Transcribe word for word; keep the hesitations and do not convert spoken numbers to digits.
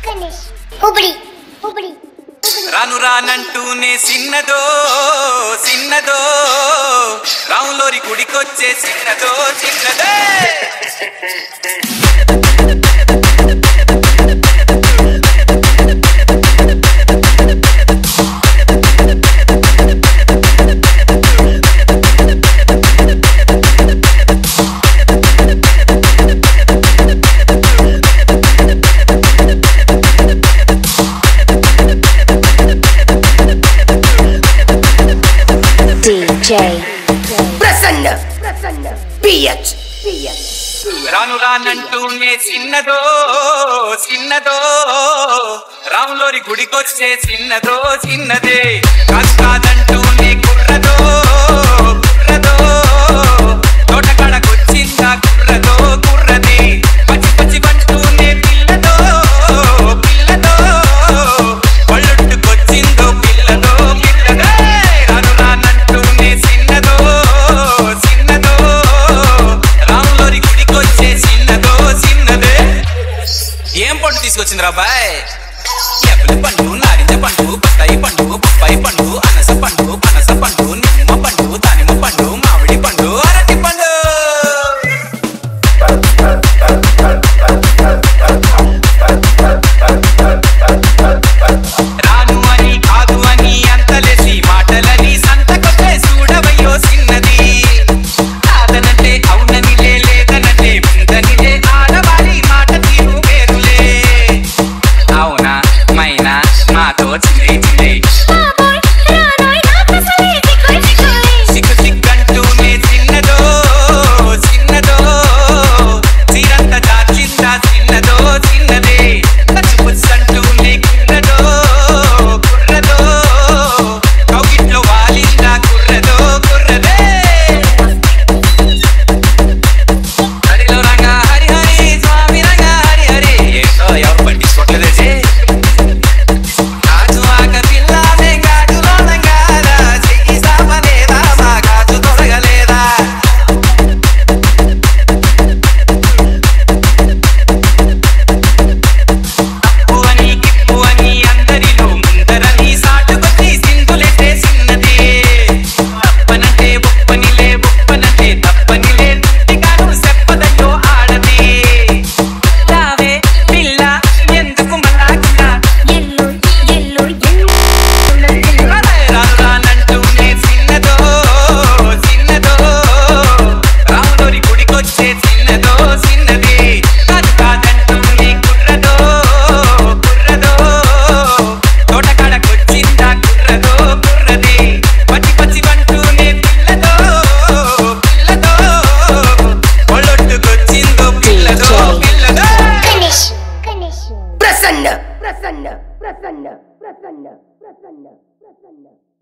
రాను రానంటూనే సిన్నదో సిన్నదో రాములోరి గుడికొచ్చే సిన్నదో చిన్నదే D J Prasanna Prasanna P H P H రాను రానంటూనే సిన్నదో సిన్నదో రాములోరి గుడికొచ్చే సిన్నదో చిన్నదే కాదు కాదంటూనే కుర్రదో కుర్రదో తోటకాడకొచ్చిందా కుర్రదో కుర్రది పచ్చి పచ్చి పంటూనే పిల్లదో పిల్లదో పళ్ళొట్టుకొచ్చిందో పిల్లదో పిల్లదే రాను రానంటూనే సిన్నదో సిన్నదో రాములోరి గుడికొచ్చే సిన్నదో చిన్నదే ఏం పండు తీసుకొచ్చింది రాబాయ్ ఎప్పటి పండు నారింజ పండు బత్తాయి పండు బొప్పాయి పండు అనస పండు పనస పండు నిమ్మ పండు దానిమ్మ పండు మామిడి పండు అరటి పండు రాను అని కాదు అని అంతలేసి మాటలని సంతకొచ్చే చూడవయ్యో సిన్నది కాదనంటే అవుననిలే లేదనంటే ముందనిలే ఆడవారి మాట తీరు వేరులే అవునా మైనా మాతో చిల్లే చిల్లే సిగ్గు సిగ్గంటూనే చిన్నదో చిన్నదో చీరంత దాచిందా చిన్నదో చిన్నదే పచ్చిపుచ్చంటూనే కుర్రదో కుర్రదో కౌగిట్లో వాలిందా కుర్రదో కుర్రదే హరిలో రంగా హరి హరి స్వామి రంగా హరి హరి ఏంటో ఎవరు పట్టించుకోవట్లేదే గాజు ఆక పిల్లాదే గాజులో నంగారా చెయ్యి సాపలేదా మా గాజు తొరగలేదా తప్పు అని కిప్పు అని అందరిలో ముందరని సాటుకొచ్చి సింధులేసే సిన్నది తప్పనంటే బొప్పనిలే బొప్పనంటే తప్పనిలే తుట్టిగాను చెప్పదయ్యో ఆడది రావే పిల్ల ఎందుకు మళ్ళా రాను రానంటూనే సిన్నదో సిన్నదో రాములోరి గుడికొచ్చే సిన్నదో సిన్నది కాదు కాదంటూనే కుర్రదో కుర్రదో తోటకాడకొచ్చిందా కుర్రదో కుర్రది పచ్చి పచ్చి పంటూనే పిల్లదో పిల్లదో ఒళ్ళొట్టుకొచ్చిందో పిల్లదో పిల్లదో Prasanna Prasanna Prasanna Prasanna Prasanna Prasanna